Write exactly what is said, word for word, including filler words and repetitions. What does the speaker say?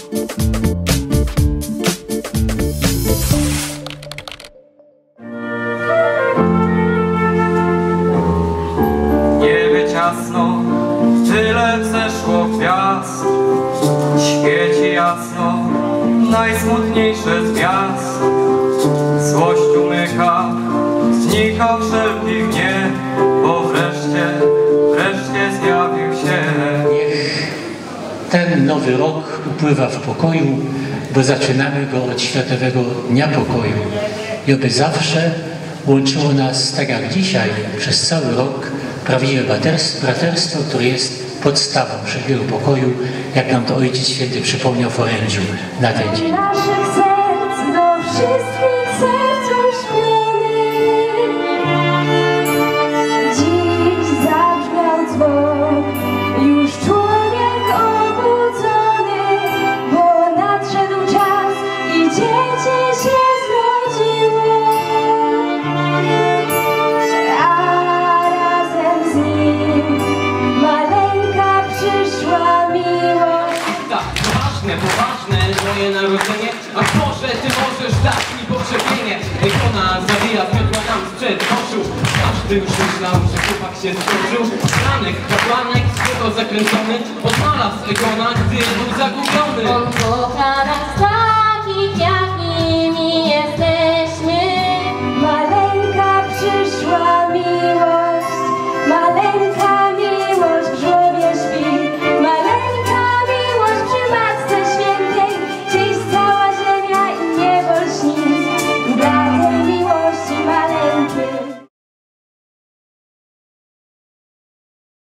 Niebie ciasno, tyle wzeszło gwiazd, świeci jasno najsmutniejsze z gwiazd. Złość umyka, znika wszelki gniew, bo wreszcie, wreszcie zjawił się. Niech ten nowy rok upływa w pokoju, bo zaczynamy go od Światowego Dnia Pokoju. I oby zawsze łączyło nas, tak jak dzisiaj, przez cały rok, prawdziwe braterstwo, które jest podstawą wszelkiego pokoju, jak nam to Ojciec Święty przypomniał w orędziu na ten dzień. Naszych serc do wszystkich serc uśpionych. Dziś zabrzmiał dzwon, już człowiek obudzony, bo nadszedł czas i dziecię się zrodziło. A razem z nim maleńka przyszła miłość. Tak, poważne, poważne moje narodzenie, a może ty możesz dać mi pokrzepienie. Ikona zawija piotła nam sprzed oczu. Każdy już myślał, że chłopak się stworzył. Franek, kapłanek, z tego zakręcony, odmala z Egona, gdy